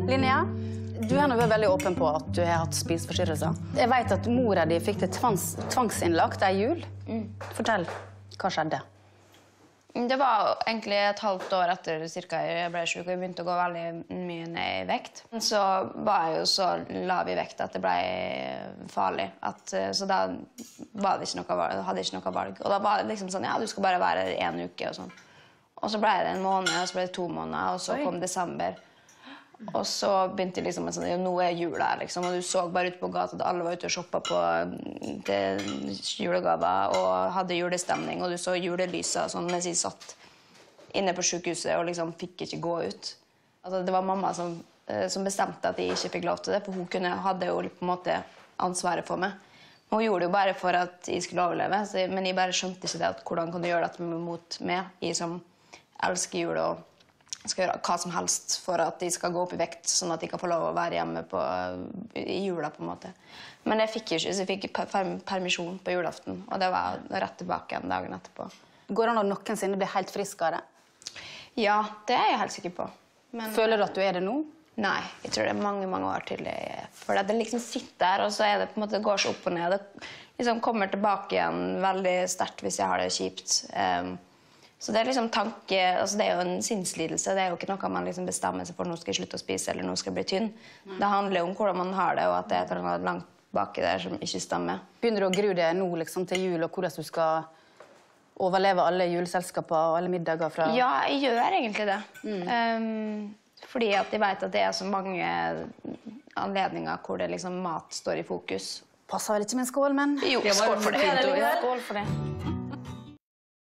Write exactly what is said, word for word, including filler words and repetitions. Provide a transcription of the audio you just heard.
Linnea, du har vært veldig åpen på at du har hatt spiseforstyrrelser. Jeg vet at mora di fikk det tvangs, tvangsinnlagt en jul. Mm. Fortell, hva skjedde? Det var egentlig et halvt år etter cirka jeg ble syk, og jeg begynte å gå veldig mye ned i vekt. Så var jeg jo så lav i vekt at det ble farlig. At, så da var det ikke noe, hadde jeg ikke noe valg. Og da var det liksom sånn, ja, du skal bare være her en uke og sånn. Og så ble det en måned, og så ble det to måneder, og så Oi. Kom desember. Og så begynte jeg liksom med sånn, nå er jula her, liksom, og du så bare ut på gata at alle var ute og shoppet på julegaver og hadde julestemning, og du så julelyset sånn, mens jeg satt inne på sykehuset og liksom fikk ikke gå ut. Altså, det var mamma som, som bestemte at jeg ikke fikk lov til det, for hun kunne, hadde jo på en måte ansvaret for meg. Hun gjorde det jo bare for at jeg skulle overleve, så, men jeg bare skjønte ikke det, at hvordan kan du gjøre det mot meg, jeg som elsker jul og skal gjøre hva som helst for at de skal gå opp i vekt, sånn at de kan få lov å være hjemme på, i jula, på en måte. Men jeg fikk ikke, så jeg fikk permisjon på julaften, og det var rett tilbake en dagen etterpå. Går det an å noensinne bli helt frisk av det? Ja, det er jeg helt sikker på. Men, Føler du at du er det nå? Nei, jeg tror det er mange, mange år til. For det liksom sitter der, og så er det på en måte, går så opp og ned. Det liksom kommer tilbake igjen veldig sterkt hvis jeg har det kjipt. Um, Så det er liksom tanke, altså det er jo en sinnslidelse, det er jo ikke noe man liksom bestemmer seg for nå skal jeg slutte å spise eller nå skal jeg bli tynn. Mm. Det handler jo om hvordan man har det, og at det er et eller annet langt baki der som ikke stemmer. Begynner du å grue deg nå liksom til jul, og hvordan du skal overleve alle juleselskaper og alle middager fra? Ja, jeg gjør egentlig det. Mm. Um, fordi at jeg vet at det er så mange anledninger hvor det liksom mat står i fokus. Passer vel ikke med en skål, men? Jo, skål for det. Skål for det.